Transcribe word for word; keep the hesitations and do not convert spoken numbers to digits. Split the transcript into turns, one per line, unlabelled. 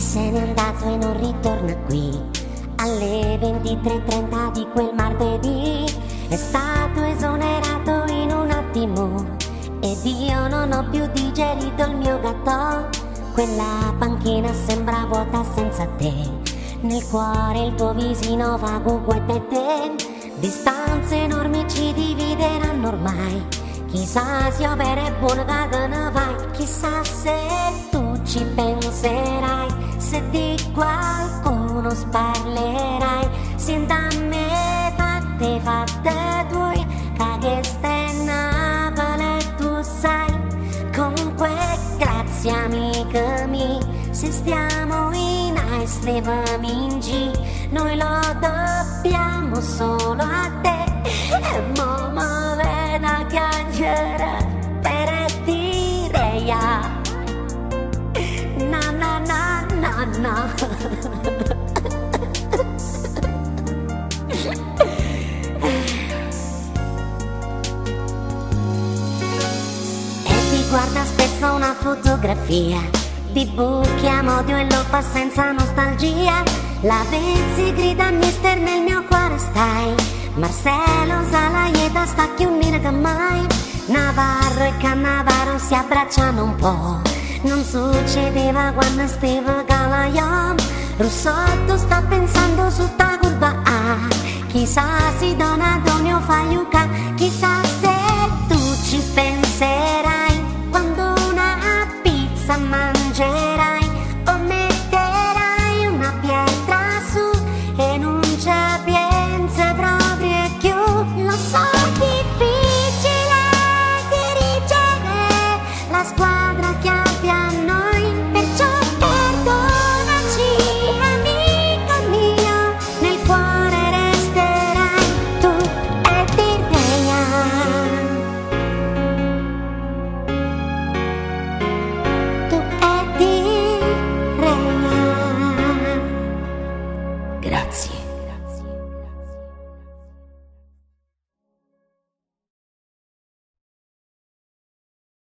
se n'è andato e non ritorna qui. Alle ventitré e trenta di quel martedì è stato esonerato in un attimo ed io non ho più digerito il mio gatto. Quella panchina sembra vuota senza te, nel cuore il tuo visino vago guete te. Distanze enormi ci divideranno ormai, chissà se io bere buona che ne vai. Chissà se tu ci penserai, se di qualcuno sparlerai. Senta a me fatte fatte tuoi, che stai Napoli e tu sai. Comunque grazie amica mia, se stiamo in A e stiamo in G, noi lo dobbiamo solo a te. E mo mi vedo a piangere per dire ya. Na na na na na. Guarda spesso una fotografia di buchi am'odio e lo fa senza nostalgia. La Vezzi grida mister nel mio cuore stai, Marcelo Salaieta sta più unire che mai. Navarro e Cannavaro si abbracciano un po', non succedeva quando stava Calaion. Russotto sta pensando su ta curva A, chissà se Donadonio fa Yuca. Chissà se tu ci penserai,